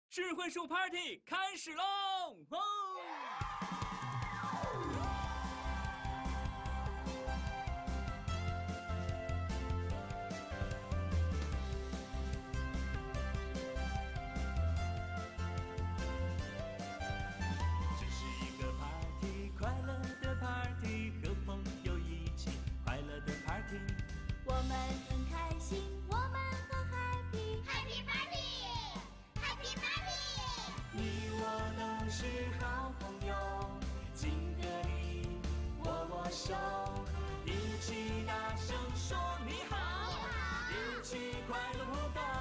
智慧树 Party 开始喽！这是一个 party， 快乐的 party， 和朋友一起快乐的 party。 我们很开心，我们很 happy，Happy Party，Happy Party。 你我都是好朋友，敬个礼，握握手，一起大声说你好，一起快乐互动。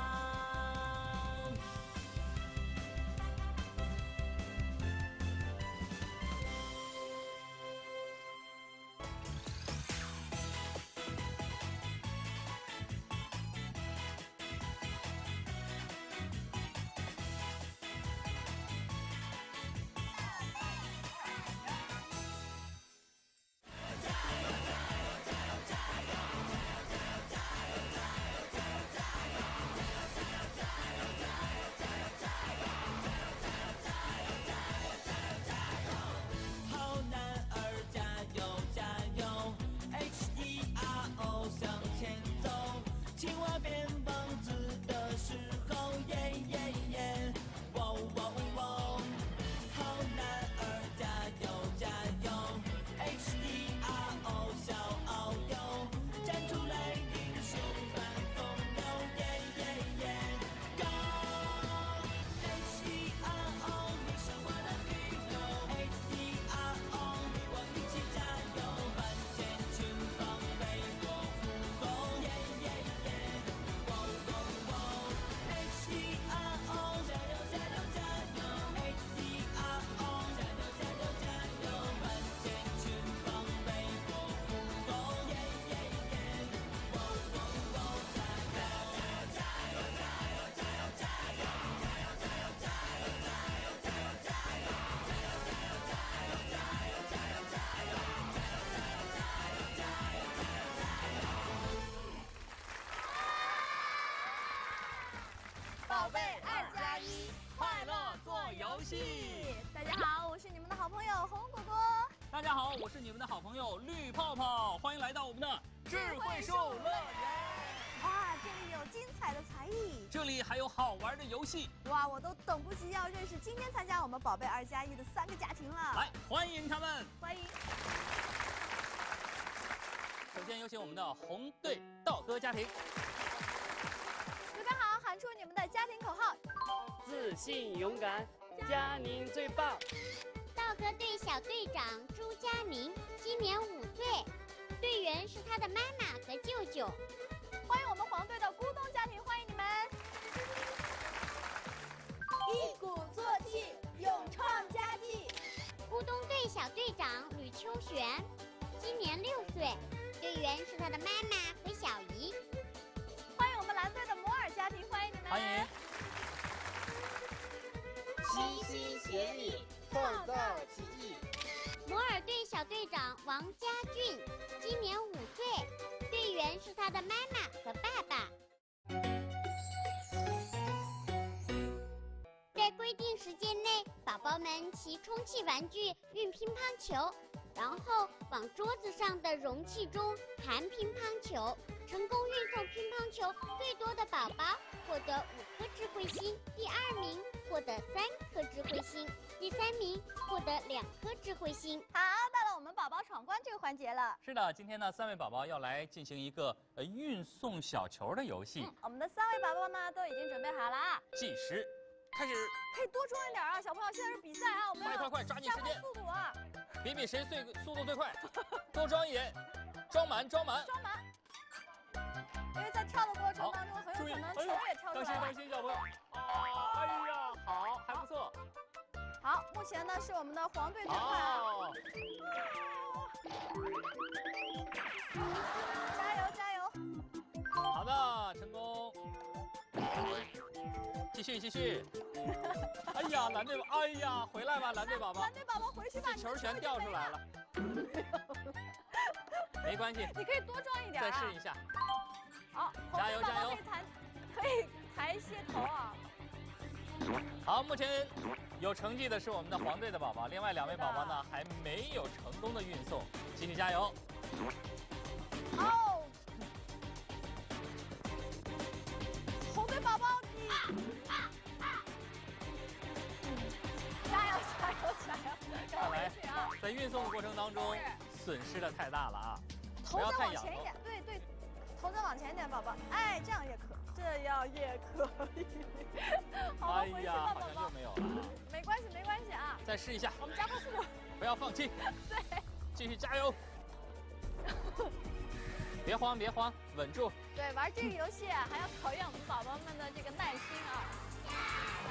宝贝2+1， 快乐做游戏。 大家好，我是你们的好朋友红果果。 大家好，我是你们的好朋友绿泡泡，欢迎来到我们的智慧树乐园。 哇，这里有精彩的才艺， 这里还有好玩的游戏。 哇，我都等不及要认识今天参加我们宝贝2+1的3个家庭了。 来，欢迎他们， 欢迎。 首先有请我们的红队道哥家庭。 准备好，喊出你们的家庭口号。 自信勇敢，佳宁最棒。 道哥队小队长朱佳宁，今年5岁，队员是他的妈妈和舅舅。 欢迎我们黄队的咕咚家庭，欢迎你们。一鼓作气，勇创佳绩。 咕咚队小队长吕秋璇，今年6岁，队员是他的妈妈和小姨。 欢迎我们蓝队的摩尔家庭，欢迎你们。 欢迎。 齐心协力，创造奇迹。 摩尔队小队长王家俊，今年5岁，队员是他的妈妈和爸爸。在规定时间内，宝宝们骑充气玩具运乒乓球，然后往桌子上的容器中含乒乓球。成功运送乒乓球最多的宝宝获得5颗智慧星，第2名获得3颗智慧星，第3名获得2颗智慧星。 好，到了我们宝宝闯关这个环节了。 是的，今天呢，3位宝宝要来进行一个运送小球的游戏。 我们的3位宝宝呢都已经准备好了， 计时开始。 可以多装一点啊，小朋友，现在是比赛啊，我们要快，抓紧时间， 加快速度啊！ 比谁速度最快，多装一点，装满。 因为在跳的过程当中，很有可能球也跳出来了。 当心，小朋友！哎呀，好，还不错。 好，目前呢是我们的黄队最快啊！加油！ 好的，成功。继续。哎呀，蓝队，哎呀，回来吧，蓝队宝宝。 蓝队宝宝回去吧， 这球全掉出来了。没关系， 你可以多装一点啊。 再试一下。 好， 加油！ 可以抬一些头啊。 好，目前有成绩的是我们的黄队的宝宝，另外2位宝宝呢还没有成功的运送，继续加油。 哦，红队宝宝，你加油加油加油！ 看来回去啊！ 在运送的过程当中损失的太大了啊！ 头再往前一点，对对，头再往前一点，宝宝，哎，这样也可，这样也可以。好， 哎回去呀， 吧，宝宝好像又。没有了。 没关系，没关系啊， 再试一下， 我们加快速度。 不要放弃， 对继续加油！别慌，别慌，稳住。 对，玩这个游戏啊，还要考验我们宝宝们的这个耐心啊。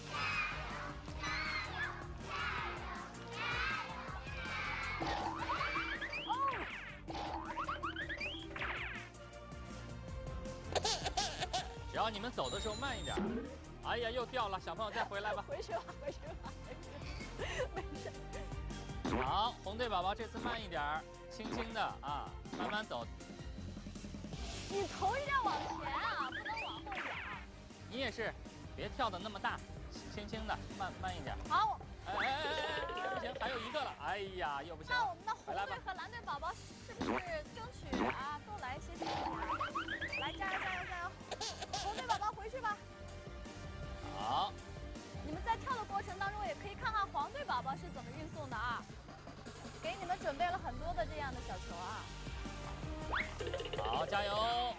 只要你们走的时候慢一点。哎呀，又掉了，小朋友再回来吧。 回去吧，回去吧，没事。 好，红队宝宝这次慢一点儿，轻轻的啊，慢慢走。 你头一定要往前啊，不能往后仰。 你也是，别跳的那么大，轻轻的，慢一点。 好， 哎，不行，还有一个了。哎呀，又不行。 那我们的红回来吧队和蓝队宝宝是不是争取啊，都来一些进步啊？来，加油加油加油！红队宝宝回去吧。 好， 你们在跳的过程当中，也可以看看黄队宝宝是怎么运送的啊。给你们准备了很多的这样的小球啊。 好，加油！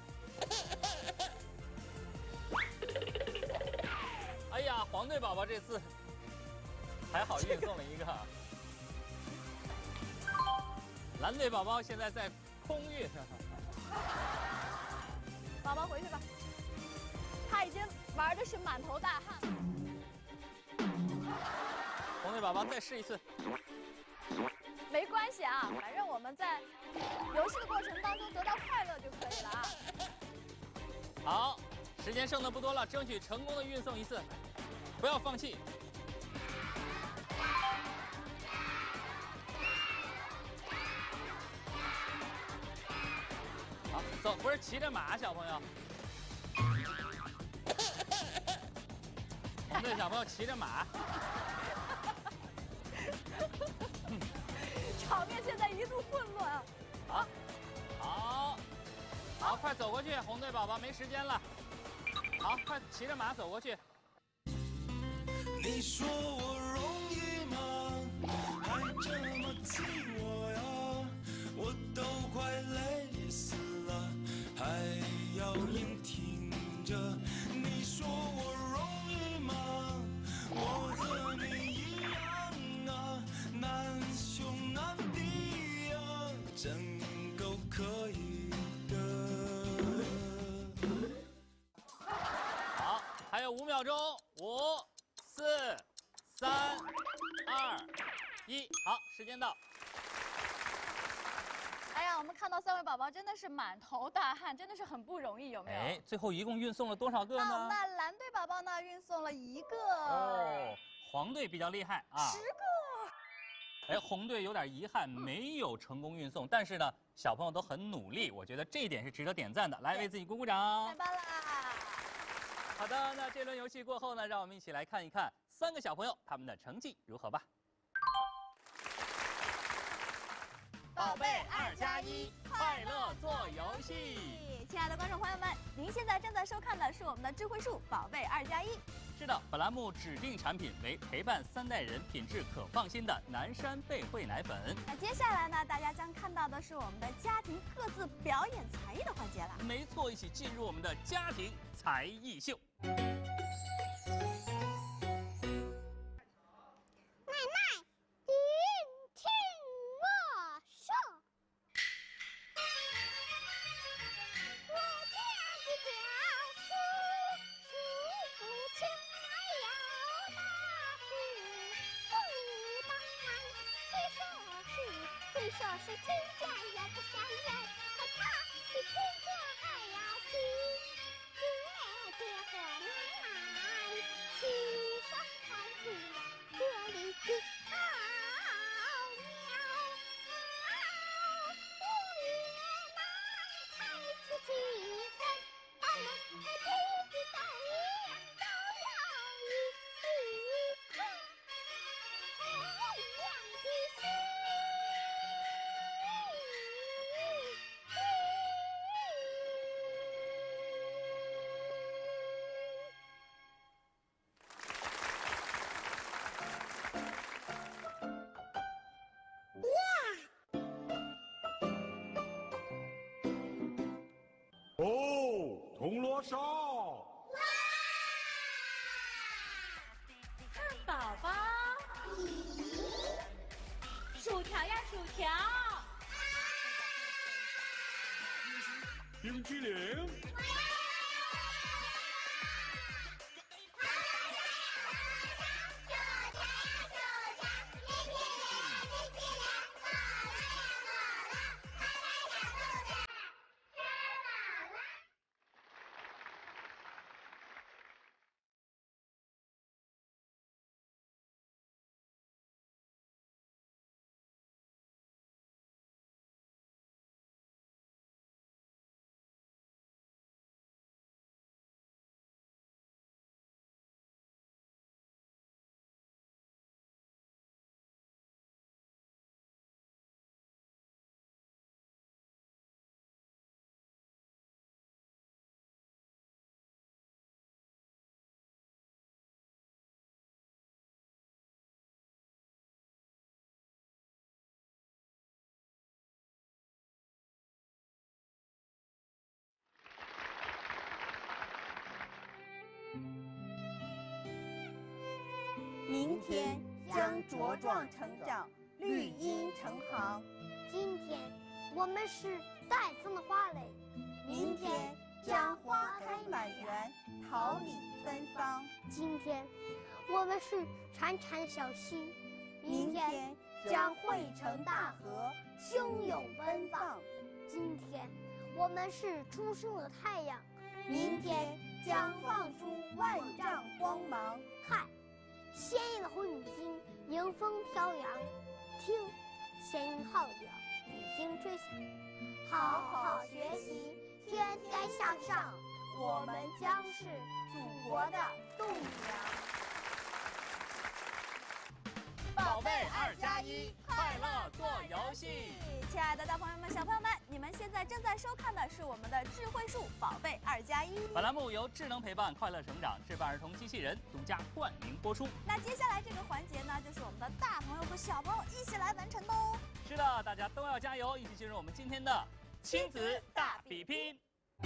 哎呀，黄队宝宝这次还好运送了一个。蓝队宝宝现在在空运。 宝宝回去吧，他已经玩的是满头大汗。 红队宝宝再试一次。 没关系啊，反正我们在游戏的过程当中得到快乐就可以了啊。 好，时间剩的不多了，争取成功的运送一次，不要放弃。好，走，不是骑着马，小朋友。红队小朋友骑着马。 场面现在一度混乱。 好，快走过去，红队宝宝没时间了。好，快骑着马走过去。 你说我容易吗？还这么气我呀？我都快累死了，还要硬挺着。你说我容易吗？我和你一样啊，难兄难弟呀，真够可以的。 好，还有5秒钟，5、4、3、2、1，好，时间到。 哎呀，我们看到3位宝宝真的是满头大汗，真的是很不容易，有没有？ 哎，最后一共运送了多少个呢？ 那我们的蓝队宝宝呢，运送了1个。 哦，黄队比较厉害啊。 10个。 哎，红队有点遗憾，没有成功运送，但是呢，小朋友都很努力，我觉得这一点是值得点赞的。来，为自己鼓鼓掌。 太棒啦！ 好的，那这轮游戏过后呢，让我们一起来看一看3个小朋友他们的成绩如何吧。 宝贝2+1， 快乐做游戏。 亲爱的观众朋友们，您现在正在收看的是我们的智慧树宝贝2+1。 是的，本栏目指定产品为陪伴3代人、品质可放心的南山贝惠奶粉。 那接下来呢，大家将看到的是我们的家庭各自表演才艺的环节了。 没错，一起进入我们的家庭才艺秀。 奶奶，您听我说，我家的表叔，父亲还要大事，不当然虽说是亲家也不相认，可他比亲家还要亲。爹和奶奶齐声喊起这里的奥妙，我也来猜出几分，他们弟弟都一样，都要哦，铜锣烧。 宝宝，薯条呀薯条， 冰淇淋。 明天将茁壮成长，绿荫成行。 今天我们是带风的花蕾， 明天将花开满园，桃李芬芳。 今天我们是潺潺的小溪， 明天将汇成大河，汹涌奔放。 今天我们是初升的太阳， 明天将放出万丈光芒。 看，鲜艳的红领巾迎风飘扬，听，弦音号角已经吹响。 好好学习，天天向上，我们将是祖国的栋梁。 宝贝2+1，快乐做游戏。 亲爱的大朋友们、小朋友们，你们现在正在收看的是我们的智慧树宝贝2+1。 本栏目由智能陪伴快乐成长智伴儿童机器人独家冠名播出。 那接下来这个环节呢，就是我们的大朋友和小朋友一起来完成的哦。 是的，大家都要加油，一起进入我们今天的亲子大比拼。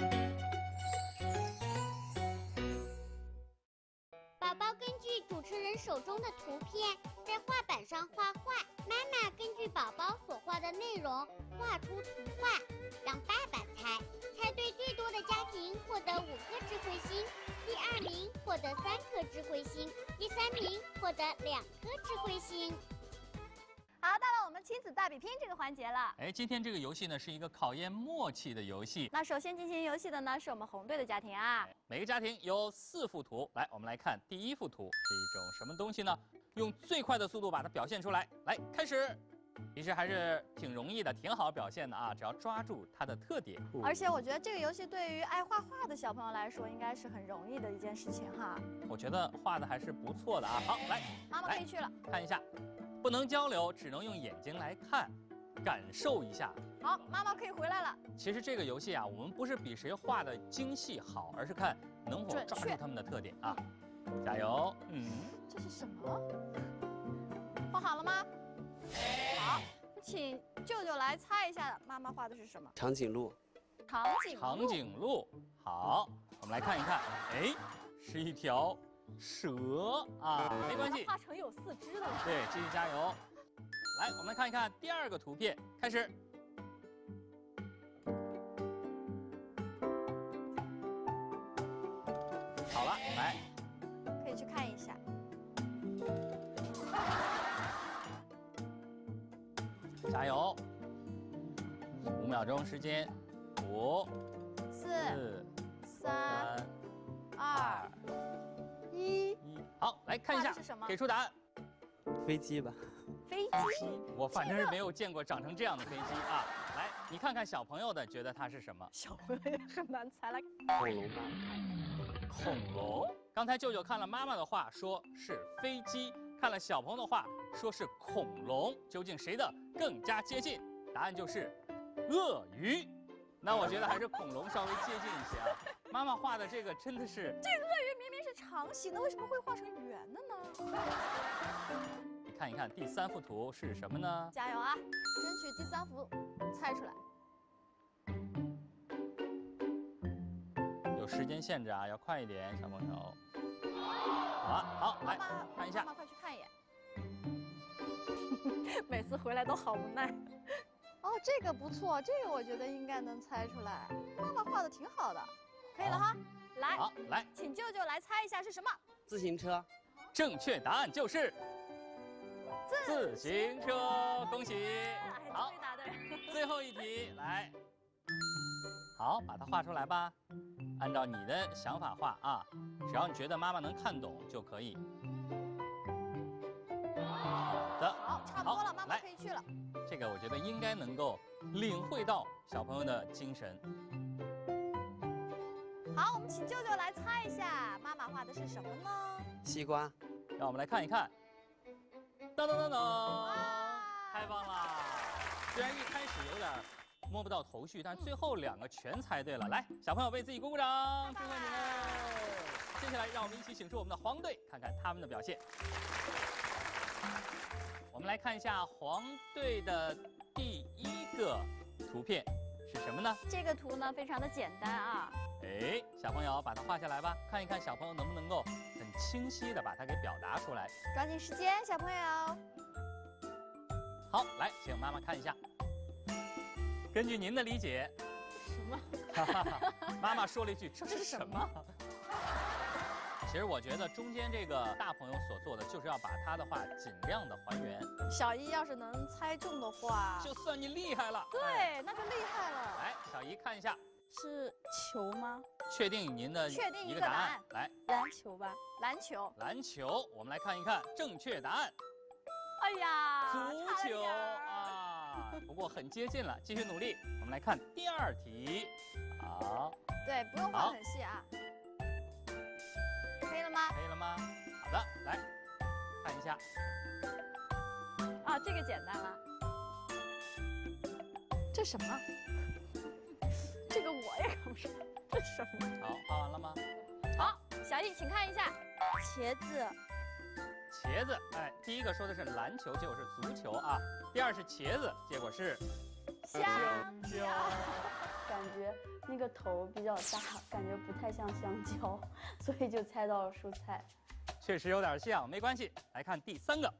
宝宝根据主持人手中的图片在画板上画画，妈妈根据宝宝所画的内容画出图画，让爸爸猜，猜对最多的家庭获得5颗智慧星，第2名获得3颗智慧星，第3名获得2颗智慧星。 好，到了我们亲子大比拼这个环节了。 哎，今天这个游戏呢是一个考验默契的游戏。 那首先进行游戏的呢是我们红队的家庭啊。 每个家庭有4幅图，来，我们来看第1幅图是一种什么东西呢？用最快的速度把它表现出来。来，开始。其实还是挺容易的，挺好表现的啊，只要抓住它的特点。 而且我觉得这个游戏对于爱画画的小朋友来说，应该是很容易的一件事情哈。 我觉得画的还是不错的啊。好，来， 妈妈可以去了。 看一下，不能交流，只能用眼睛来看，感受一下。 好，妈妈可以回来了。 其实这个游戏啊，我们不是比谁画的精细好，而是看能否抓住他们的特点啊。加油！ 这是什么？画好了吗？好，请舅舅来猜一下，妈妈画的是什么？ 长颈鹿。 长颈鹿。好，我们来看一看，哎，是一条蛇啊，没关系， 画成有4肢的了。 对，继续加油。来，我们来看一看第2个图片，开始。好了，来， 可以去看一下。 加油！5秒钟时间，5、4、3、2、1。好，来看一下，给出答案。 飞机吧。 飞机？ 我反正是没有见过长成这样的飞机啊。来，你看看小朋友的，觉得它是什么？ 小朋友也很难猜了。 恐龙吧。 恐龙。刚才舅舅看了妈妈的画，说是飞机；看了小朋友的画，说是恐龙。究竟谁的更加接近？答案就是鳄鱼。那我觉得还是恐龙稍微接近一些啊。妈妈画的这个真的是…… 这个鳄鱼明明是长形的，为什么会画成圆的呢？ 你看一看第3幅图是什么呢？ 加油啊！争取第3幅猜出来。 有时间限制啊，要快一点，小朋友。好，来看一下。 妈妈快去看一眼。每次回来都好无奈。哦，这个不错，这个我觉得应该能猜出来。妈妈画的挺好的，可以了哈。来， 好，来， 请舅舅来猜一下是什么？ 自行车。 正确答案就是自行车，恭喜！好， 答对。 最后一题，来，好，把它画出来吧。按照你的想法画啊，只要你觉得妈妈能看懂就可以。好的， 好，差不多了，妈妈可以去了。 这个我觉得应该能够领会到小朋友的精神。 好，我们请舅舅来猜一下，妈妈画的是什么呢？ 西瓜。 让我们来看一看。当当当当！太棒了！虽然一开始有点摸不到头绪，但是最后2个全猜对了。来，小朋友为自己鼓鼓掌，祝贺你们！接下来让我们一起请出我们的黄队，看看他们的表现。我们来看一下黄队的第1个图片是什么呢？ 这个图呢非常的简单啊。 哎，小朋友把它画下来吧，看一看小朋友能不能够很清晰的把它给表达出来。 抓紧时间，小朋友。 好，来，请妈妈看一下。根据您的理解， 什么？ 妈妈说了一句：“这是什么？”其实我觉得中间这个大朋友所做的，就是要把他的话尽量的还原。 小一要是能猜中的话， 就算你厉害了。 对，那就厉害了。 来，小姨看一下， 是球吗？ 确定您的一个答案。来， 篮球吧。 篮球。 篮球，我们来看一看正确答案。 哎呀， 足球啊，不过很接近了，继续努力。我们来看第2题。好。 对，不用画很细啊。可以了吗？ 可以了吗？好的，来看一下。 啊，这个简单了。这什么？这个我也搞不出来，这是什么？ 好，画完了吗？ 好，小易，请看一下， 茄子。 茄子，哎，第1个说的是篮球，结果是足球啊。第2是茄子，结果是香蕉。 感觉那个头比较大，感觉不太像香蕉，所以就猜到了蔬菜。 确实有点像，没关系。来看第3个，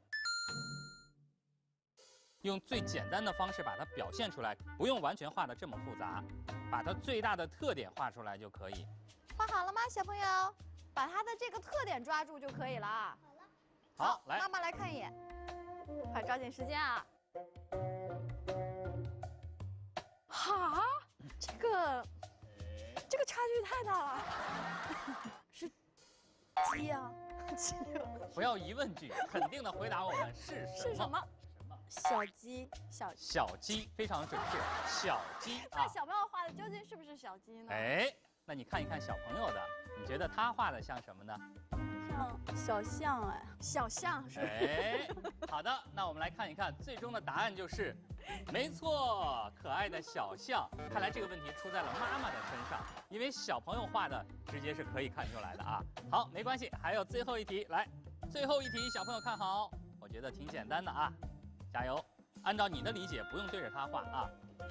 用最简单的方式把它表现出来，不用完全画得这么复杂，把它最大的特点画出来就可以。 画好了吗，小朋友？把它的这个特点抓住就可以了啊。 好，来， 妈妈来看一眼，快抓紧时间啊！哈，这个差距太大了。 是鸡啊， 鸡。 不要疑问句，肯定的回答我们是什么？ 是什么？ 小鸡。 小鸡，非常准确，小鸡啊。 那小朋友画的究竟是不是小鸡呢？ 哎，那你看一看小朋友的，你觉得他画的像什么呢？ 像小象哎， 小象是。 哎，好的，那我们来看一看，最终的答案就是，没错，可爱的小象。看来这个问题出在了妈妈的身上，因为小朋友画的直接是可以看出来的啊。好，没关系，还有最后一题，来，最后一题，小朋友看好，我觉得挺简单的啊，加油！按照你的理解，不用对着他画啊。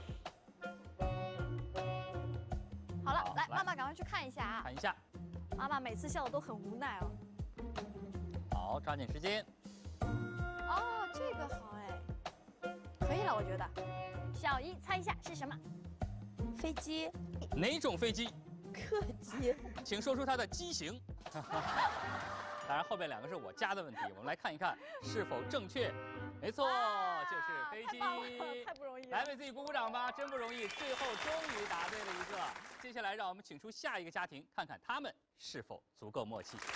好了，来，妈妈赶快去看一下啊。 看一下。 妈妈每次笑的都很无奈哦。 好，抓紧时间。 哦，这个好哎，可以了，我觉得。小一猜一下是什么？ 飞机。 哪种飞机？ 客机。 请说出它的机型。当然，后边2个是我加的问题，我们来看一看是否正确。没错，就是飞机。 太不容易了。 来，为自己鼓鼓掌吧，真不容易。最后终于答对了1个。接下来，让我们请出下一个家庭，看看他们是否足够默契。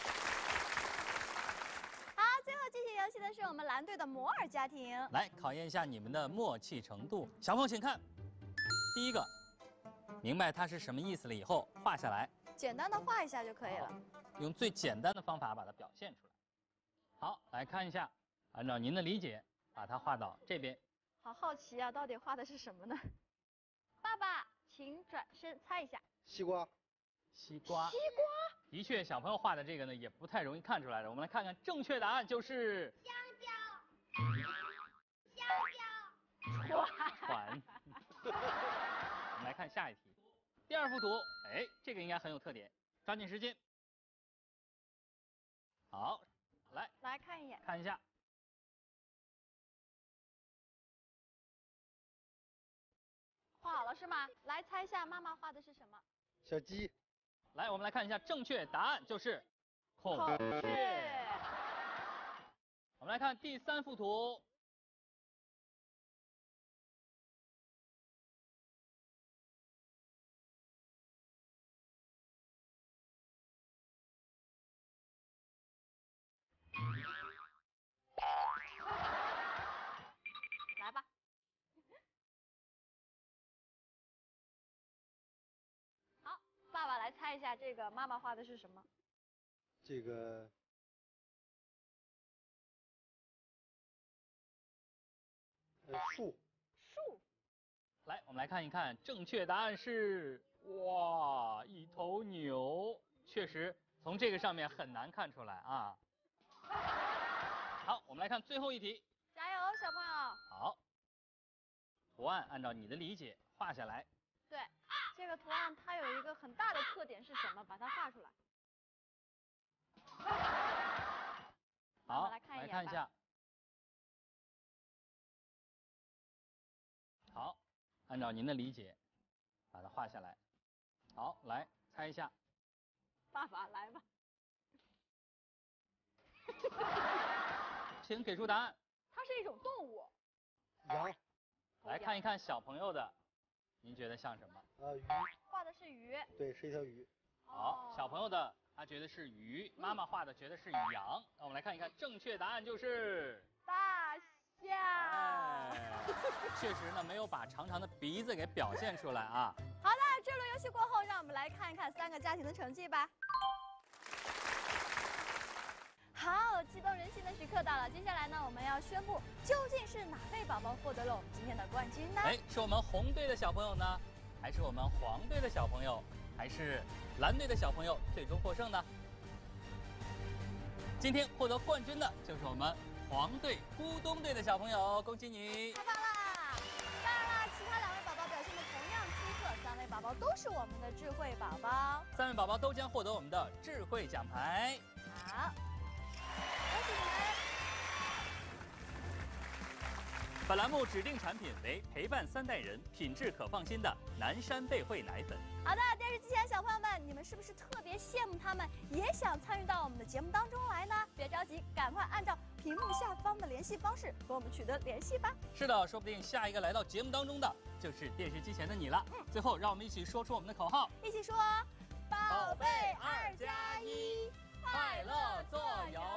好，最后进行游戏的是我们蓝队的摩尔家庭。 来考验一下你们的默契程度。小朋友，请看，第1个，明白它是什么意思了以后，画下来。 简单的画一下就可以了。 用最简单的方法把它表现出来。好，来看一下，按照您的理解，把它画到这边。 好好奇啊，到底画的是什么呢？爸爸，请转身猜一下。 西瓜。 西瓜。的确，小朋友画的这个呢，也不太容易看出来的。我们来看看正确答案就是香蕉。 船。我们来看下一题。 第二幅图，哎，这个应该很有特点，抓紧时间。好， 来看一眼， 看一下。 画好了是吗？来猜一下妈妈画的是什么？ 小鸡。 来，我们来看一下，正确答案就是孔雀。我们来看第三幅图。 来吧。好，爸爸来猜一下这个妈妈画的是什么？ 这个树。 树。 来，我们来看一看，正确答案是哇，一头牛。确实，从这个上面很难看出来啊。好，我们来看最后一题。 加油，小朋友！ 好，图案按照你的理解画下来。 对，这个图案它有一个很大的特点是什么？把它画出来。 好， 来看一眼吧。 来看一下。好，按照您的理解，把它画下来。好，来猜一下。 爸爸来吧。 请给出答案。 它是一种动物。 羊。 来看一看小朋友的，您觉得像什么？ 鱼。 画的是鱼。 对，是一条鱼。 好，小朋友的他觉得是鱼，妈妈画的觉得是羊。那我们来看一看，正确答案就是大象。 哎，确实呢，没有把长长的鼻子给表现出来啊。 好的，这轮游戏过后，让我们来看一看3个家庭的成绩吧。好，激动人心的时刻到了，接下来呢，我们要宣布究竟是哪位宝宝获得了我们今天的冠军呢？ 哎，是我们红队的小朋友呢，还是我们黄队的小朋友，还是蓝队的小朋友最终获胜呢？今天获得冠军的就是我们黄队咕咚队的小朋友，恭喜你！ 太棒啦！当然啦，其他2位宝宝表现的同样出色，3位宝宝都是我们的智慧宝宝 ，3位宝宝都将获得我们的智慧奖牌。 好。恭喜你们！ 本栏目指定产品为陪伴3代人、品质可放心的南山贝惠奶粉。 好的，电视机前小朋友们，你们是不是特别羡慕他们，也想参与到我们的节目当中来呢？别着急，赶快按照屏幕下方的联系方式和我们取得联系吧。 是的，说不定下一个来到节目当中的就是电视机前的你了。最后，让我们一起说出我们的口号， 一起说：宝贝2+1， 快乐做游